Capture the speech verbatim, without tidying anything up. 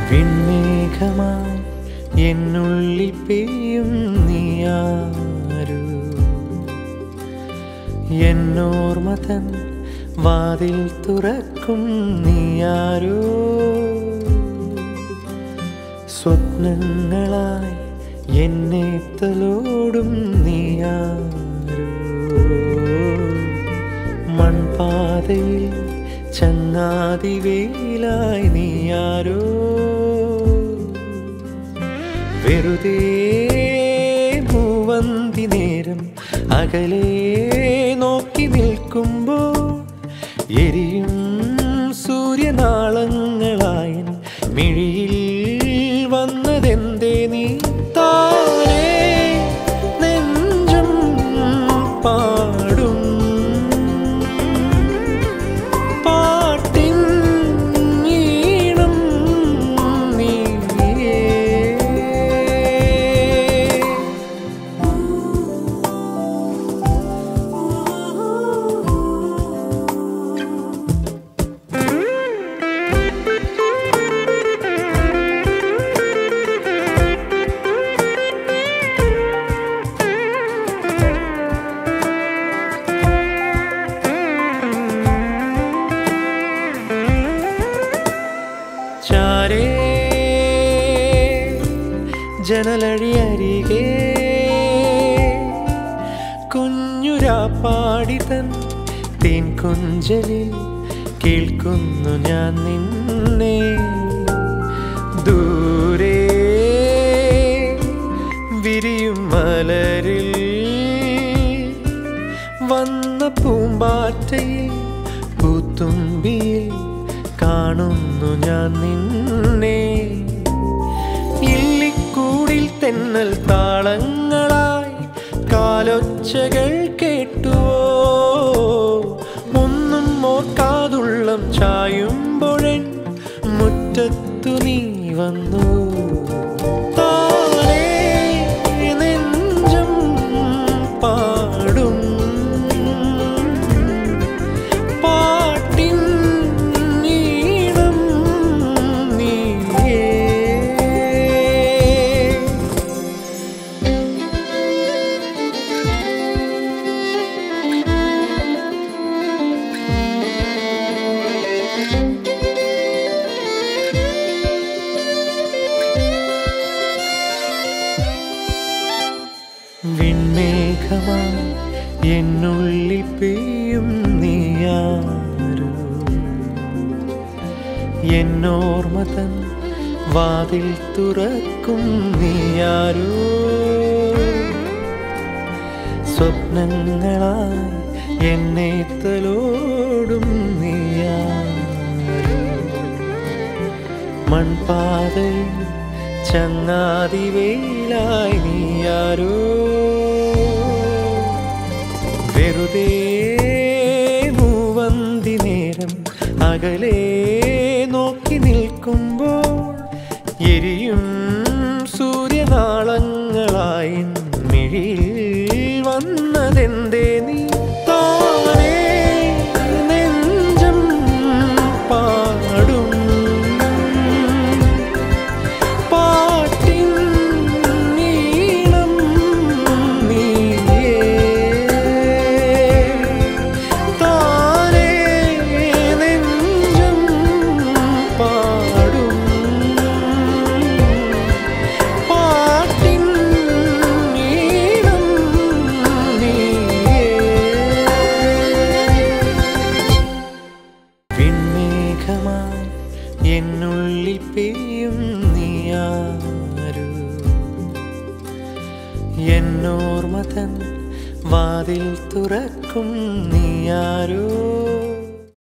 വിൺമേഘമായി എന്നുള്ളിൽ പെയ്യും നീയാരോ, എന്നോർമ തൻ വാതിൽ തുറക്കും നീയാരോ, സ്വപ്നങ്ങളായി എന്നെ തലോടും നീയാരോ, മൺപാതയിൽ ചങ്ങാതി വേലായി നീയാരോ, വെറുതെ മൂവന്തി നേരം അകലെ നോക്കി നിൽക്കുമ്പോൾ എരിയും സൂര്യനാളങ്ങളായി മിഴിയിൽ വന്നതെന്തേ നീ താനേ നെഞ്ചം പാടും പാട്ടിൻ ഈണം നീയേ. ചാരേ ജനലഴിയരികെ കുഞ്ഞുരാപ്പാടി തൻ തേൻ കൊഞ്ചലിൽ കേൾക്കുന്നു ഞാൻ നിന്നെ, ദൂരെ വിരിയും മലരിൽ വന്ന പൂമ്പാറ്റയിൽ പൂത്തുമ്പിയിൽ കാണുന്നു ഞാൻ നിന്നെ, ഇല്ലിക്കൂടിൽ തെന്നൽ താളങ്ങളായി കാലൊച്ചകൾ കേട്ടുവോ, ഒന്നും ഓർക്കാതുള്ളം ചായുമ്പോഴൻ മുറ്റത്തു നീ വന്നു, താനേ നെഞ്ചം പാടും പാട്ടിൻ ഈണം നീയേ. വിൺമേഘമായി എന്നുള്ളിൽ പെയ്യും നീയാരോ, എന്നോർമ തൻ വാതിൽ തുറക്കും നീയാരോ, സ്വപ്നങ്ങളായി എന്നെ തലോടും നീയാരോ, മൺപാതയിൽ ചങ്ങാതി വേലായി നീയാരോ, വെറുതെ മൂവന്തി നേരം അകലെ നോക്കി നിൽക്കുമ്പോൾ എരിയും സൂര്യനാളങ്ങളായി മിഴിയിൽ വന്നതെന്തേ നീ താനേ നെഞ്ചം പാടും പാട്ടിൻ ഈണം നീയേ, താനേ നെഞ്ചം പാടും പാട്ടിൻ ഈണം നീയേ. വിൺമേഘമായി എന്നുള്ളിൽ പെയ്യും നീയാരോ, എന്നോർമ തൻ വാതിൽ തുറക്കും നീയാരോ,